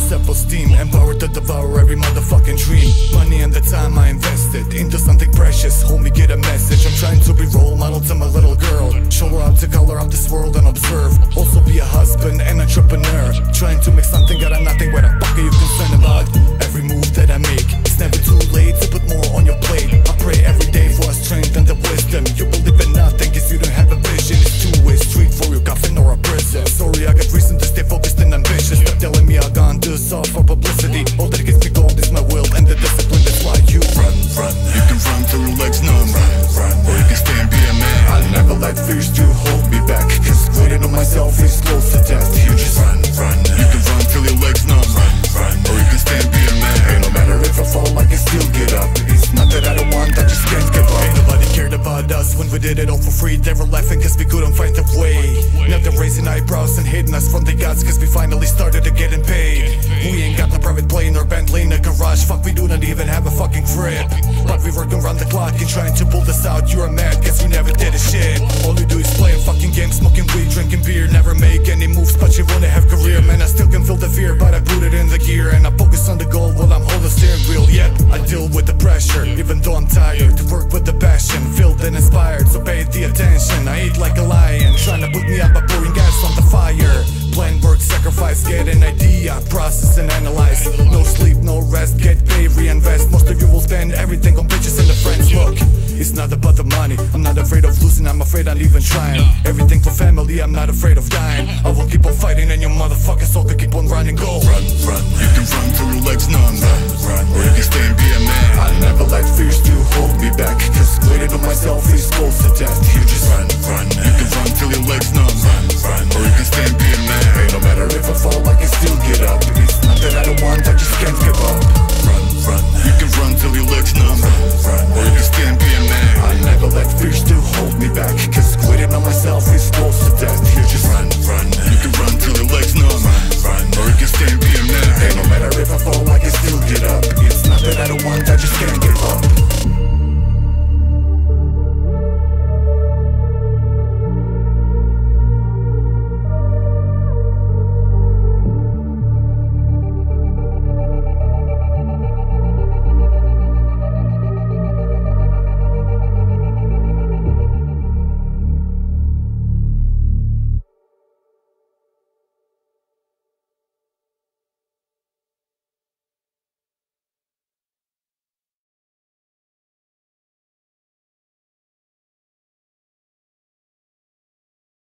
self-esteem, empowered to devour every motherfucking dream. Money and the time I invested into something precious. Homie, get a message. I'm trying to be role model to my little girl. Show her how to color up this world and observe. Also be a husband and entrepreneur. Trying to make something out of nothing. What the fuck are you concerned about? Every move that I make, it's never too late to put more on your plate. I pray every day for a strength and the wisdom. You believe in nothing cause you don't have a vision. It's two-way street for your coffin or a prison. Sorry, I got reason to stay focused and ambitious. Stop telling me I gone do this all for publicity. All that gets me gold is my will and the discipline. That's why you run. You can run till your legs numb, or you can stay and be a man. I never let fears to hold me back, cause waiting on myself is close to death. You just run. You can run till your legs numb, or you can stay and be a man. Hey, no matter if I fall, I can still get up. It's not that I don't want, I just can't give up. Ain't nobody cared about us when we did it all for free. They were laughing cause we couldn't find a way. Now they're raising eyebrows and hitting us from the guts cause we finally started to getting paid. We ain't got no private plane or Bentley in a garage. Fuck, we do not even have a fucking crib, but we working around the clock and trying to pull this out. You're mad cause you never did a shit. All you do is play a fucking game, smoking weed, drinking beer. Never make any moves but you wanna have career. Man, I still can feel the fear but I put it in the gear. And I focus on the goal while I'm holding steering wheel. Yep, I deal with the pressure even though I'm tired. To work with the passion, filled and inspired, so pay the attention. I eat like a lion, trying to put me up by pouring gas on the fire. Plan, work, sacrifice, get an idea, process and analyze. No sleep, no rest, get paid, reinvest. Most of you will spend everything on bitches and the friends. Look, it's not about the money, I'm not afraid of losing, I'm afraid I'm even trying. Everything for family, I'm not afraid of dying. I will keep on fighting and your motherfuckers all can keep on running. Go run. You can run till your legs numb, or you can stay and be a man. I never let fears to hold me back, cause waiting on myself is close to death. You just run. You can run till your legs numb.